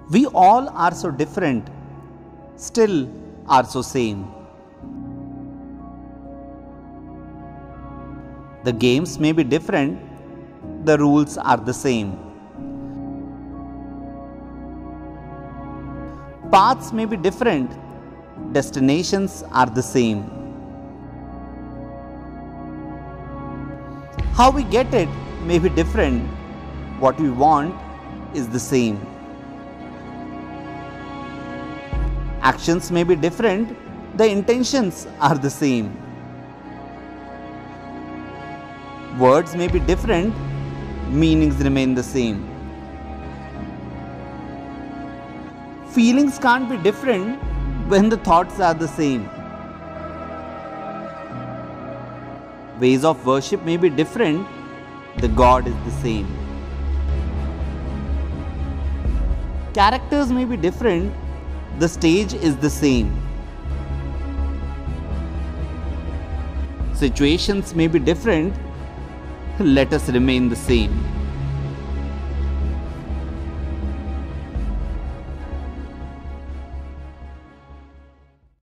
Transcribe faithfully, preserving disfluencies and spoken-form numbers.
We all are so different, still are so same. The games may be different, the rules are the same. Paths may be different, destinations are the same. How we get it may be different, what we want is the same. Actions may be different, the intentions are the same. Words may be different, meanings remain the same. Feelings can't be different when the thoughts are the same. Ways of worship may be different, the God is the same. Characters may be different, the stage is the same. Situations may be different, let us remain the same.